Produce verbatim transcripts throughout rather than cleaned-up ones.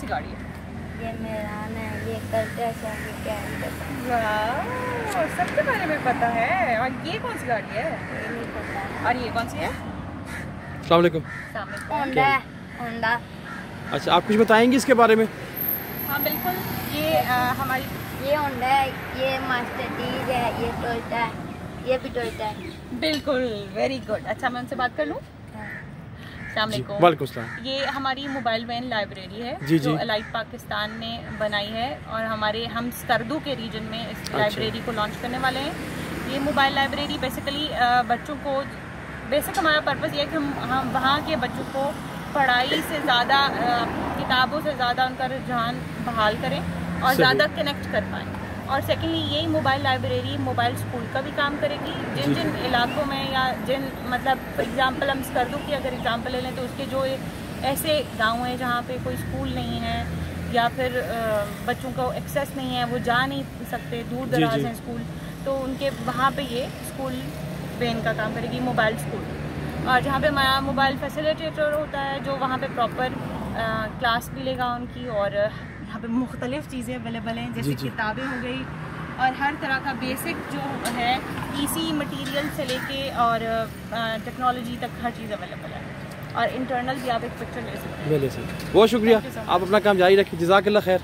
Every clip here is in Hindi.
सी गाड़ी है? ये मेरान है, ये करते हैं कैरी करते हैं। वाह, और सबके बारे में पता है। और ये कौन सी गाड़ी है? ये नहीं पता। और ये कौन सी है? अस्सलाम वालेकुम। होंडा है, होंडा। अच्छा, आप कुछ बताएंगे इसके बारे में? हाँ बिल्कुल, ये आ, हमारी ये होंडा है, ये मर्सिडीज है, ये टोयोटा है, ये भी टोयोटा है। बिल्कुल, वेरी गुड। अच्छा, मैं उनसे बात कर लूँ? वालेकुम सलाम। ये हमारी मोबाइल वैन लाइब्रेरी है जी, जो जी। अलाइट पाकिस्तान ने बनाई है और हमारे हम स्कर्दू के रीजन में इस अच्छा। लाइब्रेरी को लॉन्च करने वाले हैं। ये मोबाइल लाइब्रेरी बेसिकली बच्चों को, बेसिक हमारा पर्पस ये है कि हम हम वहाँ के बच्चों को पढ़ाई से ज़्यादा, किताबों से ज़्यादा उनका रुझान बहाल करें और ज़्यादा कनेक्ट कर पाएँ। और सेकेंडली यही मोबाइल लाइब्रेरी मोबाइल स्कूल का भी काम करेगी। जिन जिन इलाकों में या जिन मतलब फॉर एग्जांपल हम स्कर्दू की अगर एग्जांपल ले लें तो उसके जो ऐसे गांव हैं जहाँ पे कोई स्कूल नहीं है या फिर बच्चों को एक्सेस नहीं है, वो जा नहीं सकते, दूर दराज हैं स्कूल, तो उनके वहाँ पे ये स्कूल वैन का काम करेगी, मोबाइल स्कूल। और जहाँ पे हमारा मोबाइल फैसिलिटेटर होता है जो वहाँ पे प्रॉपर क्लास भी लेगा उनकी, और यहाँ पे मुख्तलिफ चीज़ें अवेलेबल हैं जैसे किताबें हो गई और हर तरह का बेसिक जो है इसी मटेरियल से लेके और टेक्नोलॉजी तक हर चीज़ अवेलेबल है। और इंटरनल भी आप एक पिक्चर ले सकते हैं। ले सकते। बहुत शुक्रिया, आप अपना काम जारी रखिए। जज़ाकल्लाह खैर।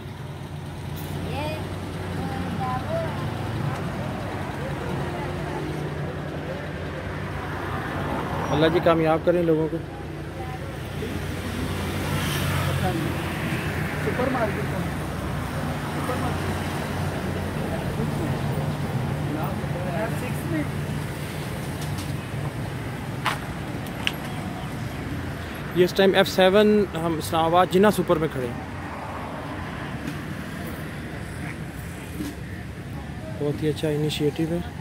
अल्लाह जी कामयाब करें लोगों को। सुपर मार्केट सुपर मार्केट ये इस टाइम एफ सेवन हम इस्लामाबाद जिन्ना सुपर में खड़े हैं। बहुत ही अच्छा इनिशिएटिव है।